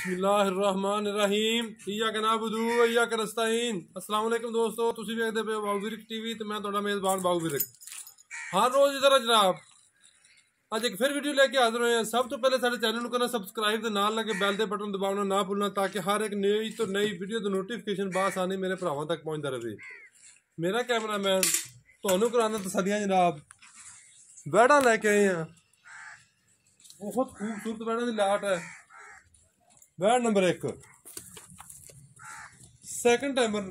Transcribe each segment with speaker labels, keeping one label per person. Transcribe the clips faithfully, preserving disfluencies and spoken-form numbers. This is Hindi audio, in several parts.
Speaker 1: बिस्मिल्लाहिर्रहमानिर्रहीम इय्याका नअबुदु व इय्याका नस्तईन। अस्सलाम वालेकुम दोस्तों, तुसी वेखदे पे बाबू विरक टीवी ते मैं तुहाडा मेज़बान बाबू विरक। हर रोज इधर जनाब अज एक फिर वीडियो लेके हाजिर हुए हैं। सब तो पहले साडे चैनल को करना सब्सक्राइब ते नाल लगे बैल दे बटन दबाना ना भूलना ताकि हर एक नई तो नई वीडियो दी नोटिफिकेशन बासानी मेरे भरावां तक पहुंचदा रहे। मेरा कैमरामैन तुहानू कराना तसल्लियां जनाब। बैड़ा लेके आए हैं, बहुत खूबसूरत बैड़ा दी लाट है। बैड़ नंबर एक सैकंड टाइमर,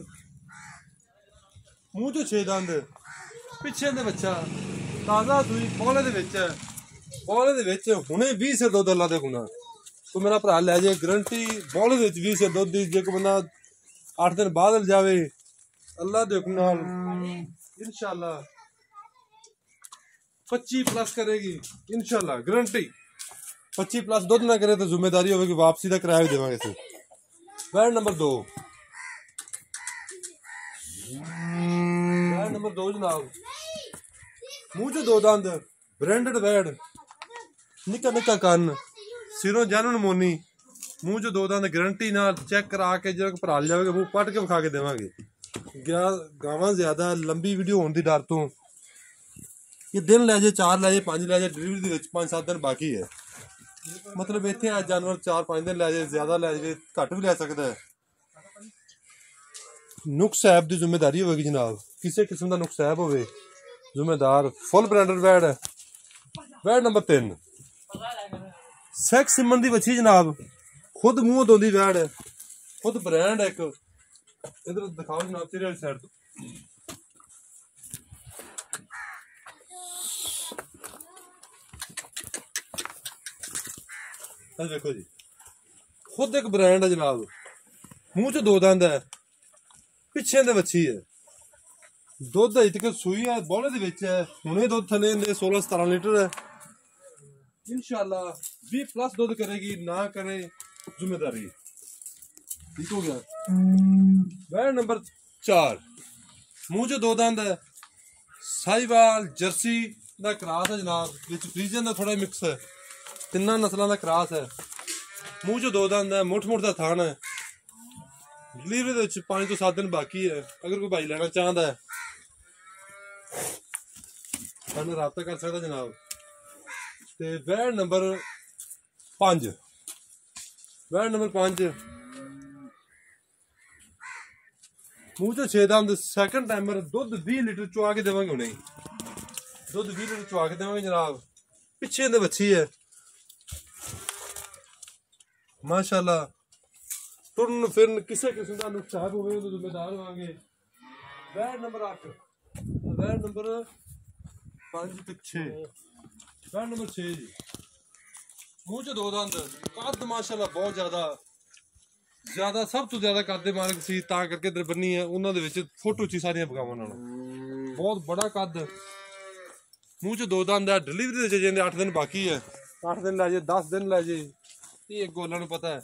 Speaker 1: मूँह चो छे दंद, पिछे दे बच्चा ताज़ा सूई पौले दे विच है। पौले दे विच हुणे बीस से दुध अल्लाह दे गुना। तो मेरा भरा लै जाए गारंटी पौले दे विच बीस से दुध दी। जे कोई बंदा अठ दिन बाद जावे अल्लाह दे हुक्म नाल इंशाअल्लाह पच्ची प्लस करेगी इंशाअल्लाह गारंटी। पच्ची प्लस दुध ना करे तो जिम्मेदारी होगी वापसी का किराया भी देवांगे इसे। बैड़ नंबर दो बैड़ नंबर दो जनाब, मुंह चो दो दंद, ब्रांडेड बैड़, निक्का निक्का कन, सिरों जैनुन मोनी, मुंह चो दो दंद गारंटी नाल चेक करा के जो भरा जाएगा मुंह पट के विखा के देवांगे। गावां ज्यादा लंबी वीडियो होने की डर तो ये दिन लै जाए, चार लै जाए, पांच लै जाए, डिलीवरी दे पांच सात दिन बाकी है। मतलब इतने आज जानवर चार पांच दिन लै जाए, ज्यादा लै जाए, घट भी लै सकता है। नुक्स ऐप की जिम्मेदारी होगी जनाब, किसी किस्म का नुक्स ऐप होवे जिम्मेदार फुल ब्रांडेड बैड है। बैड नंबर तीन सैक्स सिमन दी बच्ची जनाब, खुद मुंह धोंदी बैड है, खुद ब्रांड है। एक इधर दिखाओ जनाब तेरे वाली साइड तो देखो जी, खुद एक ब्रांड है जनाब, मुंह च दो दंद है, पिछे दे बच्ची है, दुध अजे तक सूई है, बौले दे विच है, हुणे दुध थले ने सोलह सतारह लीटर है। इंशाअल्लाह बीस प्लस दुध करेगी, ना करे जिम्मेदारी। ठीक हो गया। बैड़ नंबर चार, मुंह च दो दंद है, साहिवाल जर्सी दा क्रॉस है जनाब, विच फ्रीजन दा थोड़ा मिक्स है, तिना नस्लों का क्रॉस है। मुंह चो दो दंद है, मुठ मुठ का थान है। डिलीवरी पांच तो सात दिन बाकी है। अगर कोई भाई लेना चाहता है सानू राब्ता कर सकता जनाब। ते बैड़ नंबर पांच बैड़ नंबर पांच मुंह चो छे दंद, सैकंड टाइमर, दुध बीस लीटर चुआ के देवांगे उन्हें, दुध बीस लीटर चुआ के देवांगे जनाब। पिछे दे बच्ची है माशाअल्लाह, टुरन फिरन किसी किस्म का नुकसान होवे तो जिम्मेदार होंगे। बैड़ नंबर आठ बैड़ नंबर पांच तक छे बैड़ नंबर छे जी, मुंह च दो दंद, कद माशाअल्लाह बहुत ज्यादा ज्यादा सब तो ज्यादा कद दे मालक सी, तां करके इधर बन्नी है। उन्हां दे विच फोटो ची सारियां बगावां नाल बहुत बड़ा कद, मुंह च दो दंद है। डिलीवरी दे जे अठ दिन बाकी है, अठ दिन लै जाए, दस दिन लै जाए, ये गोला नूं पता है।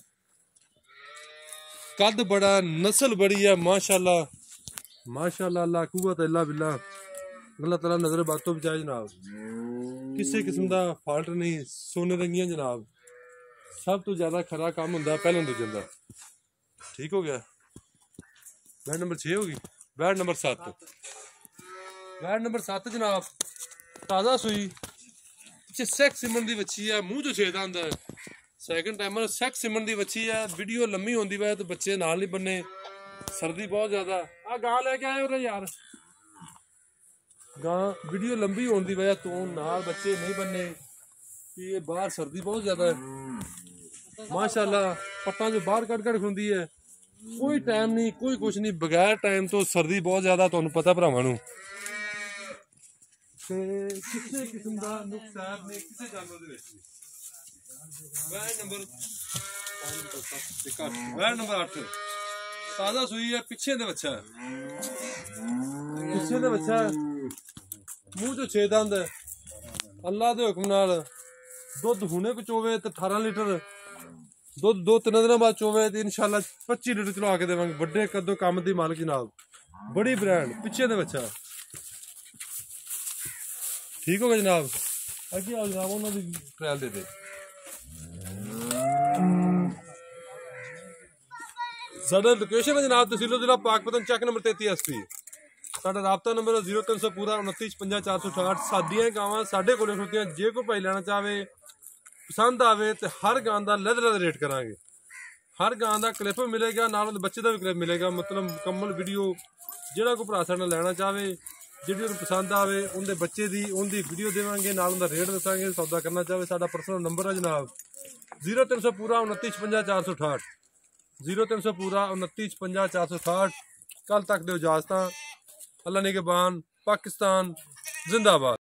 Speaker 1: कद बड़ा, नस्ल बड़ी है माशाअल्लाह माशाअल्लाह, अल्लाह कुव्वत इल्ला बिल्लाह, अल्लाह ताला नजर बातों बचाए जनाब। किसी किस्म का फॉल्ट नहीं, सोने रंगियां जनाब। सब तो ज्यादा खरा काम हुंदा पहले दूजे दा। ठीक हो गया। बैड नंबर छे होगी। बैड नंबर सत्त बैड नंबर सत्त जनाब, ताज़ा सुई, पिछे सैक्स सिमन दी बच्ची है, मुंह चो छे दंद है, सैकंड टाइमर, सैक्स सिमन दी बच्ची है। वीडियो लम्मी होंदी वै तो बच्चे नाल नहीं बनने, सर्दी बहुत ज्यादा। आ गां लेके आए हो यार, गां वीडियो लंबी होने की वजह तो नाल बच्चे नहीं बनने, ये बाहर सर्दी बहुत ज्यादा है माशाअल्लाह। पट्टा जो बाहर कट कट खुंदी है, कोई टाइम नहीं, कोई कुछ नहीं, बगैर टाइम तो सर्दी बहुत ज्यादा, तुहानू पता भरावां नू। किसी किस्म का नुकसान नहीं किसी जानवर दे विच। बैड़ नंबर बैड़ नंबर अठ, ताज़ा सुई है, पिछे दे बच्चा है, पिछे दे बच्चा है, मुंह चो छे दंद है। अल्लाह दे हुक्म नाल दुध हुणे को चोवे तो अठारह लीटर, दुध दो तीन दिन बाद चोवे तो इंशाअल्लाह पच्ची लीटर चलवा के देवांगे। बड़े कदों काम दी मालक जनाब, बड़ी ब्रांड, पिछे दे बच्चा। ठीक हो गया जनाब। अगे आओ जनाब, उन्होंने ट्रायल दे दे। साडा लोकेशन है जनाब तहसील जिला पाकपतन चक नंबर तैंती एस पी। साडा राबता नंबर जीरो तीन सौ पूरा उनतीस पंजा चार सौ अठाहठ। सादियां गावां साडे कोल खड़ोतियां, जे कोई भाई लेना चाहे पसंद आवे तो हर गां का लद लद रेट करांगे। हर गां का क्लिप मिलेगा, नाल बच्चे का भी क्लिप मिलेगा, मतलब मुकम्मल वीडियो। जिहड़ा कोई भरा साडे लेना चाहे, जिहड़ी पसंद आवे उनके बच्चे की उनकी वीडियो देवांगे, नाल उनका रेट दसांगे। सौदा करना चाहे साडा पर्सनल नंबर है जनाब जीरो तीन सौ पूरा उनतीस पंजा चार सौ अठाहठ। जीरो तीन सौ पूरा उनतीस पंजा चार सौ अठाहठ। कल तक दो इजाजत। अल्लाह निगहबान। पाकिस्तान जिंदाबाद।